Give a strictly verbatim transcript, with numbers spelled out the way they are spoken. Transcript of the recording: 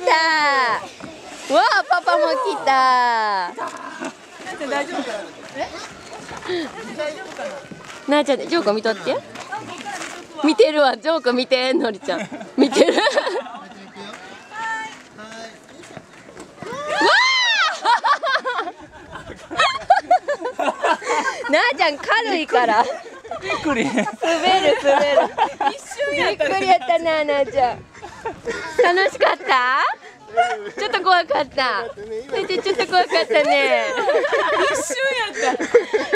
た。わあ、パパも来た。 大丈夫かな。え？大丈夫かな。 なあちゃん、ジョーコ見とって。見てるわ、ジョーコ見て、のりちゃん。見てる。わあ。なあちゃん軽いから。 びっくり。 滑る滑る。 一瞬やった。 びっくりやったな、なあちゃん。楽しかった？ちょっと怖かった。ちょっと怖かったね。 一瞬やった。